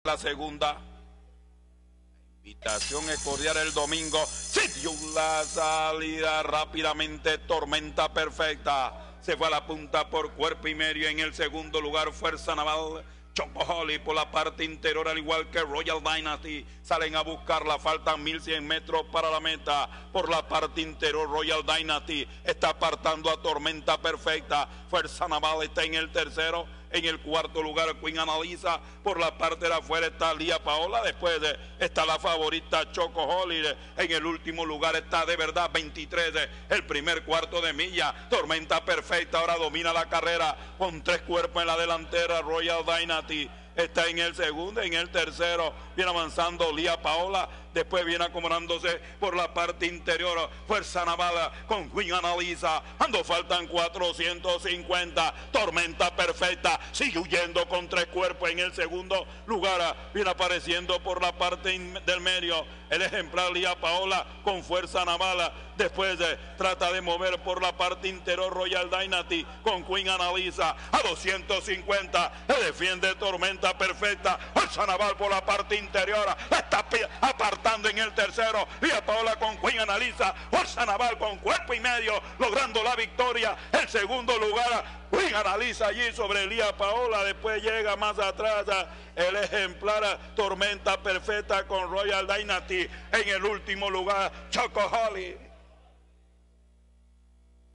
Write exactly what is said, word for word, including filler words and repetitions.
La segunda. Invitación es cordial el domingo. Sitio la salida rápidamente. Tormenta perfecta. Se fue a la punta por cuerpo y medio. En el segundo lugar, Fuerza Naval. Choco Holly por la parte interior, al igual que Royal Dynasty, salen a buscarla, faltan mil cien metros para la meta. Por la parte interior, Royal Dynasty está apartando a Tormenta Perfecta. Fuerza Naval está en el tercero. En el cuarto lugar, Queen Analiza. Por la parte de afuera está Lía Paola. Después de, está la favorita Choco Holly. En el último lugar está de verdad veintitrés. El primer cuarto de milla. Tormenta Perfecta ahora domina la carrera con tres cuerpos en la delantera. Royal Dynasty está en el segundo, en el tercero viene avanzando Lía Paola, después viene acomodándose por la parte interior Fuerza Naval con Queen Analiza, ando faltan cuatrocientos cincuenta, Tormenta Perfecta sigue huyendo con tres cuerpos en el segundo lugar, viene apareciendo por la parte del medio el ejemplar Lía Paola con Fuerza Naval, después de, trata de mover por la parte interior Royal Dynasty con Queen Analiza a doscientos cincuenta, le defiende Tormenta Perfecta. Fuerza Naval por la parte interior está apartando en el tercero. Lía Paola con Queen Analiza. Fuerza Naval con cuerpo y medio logrando la victoria. El segundo lugar, Queen Analiza allí sobre Lía Paola. Después llega más atrás el ejemplar Tormenta Perfecta con Royal Dynasty. En el último lugar, Choco Holly.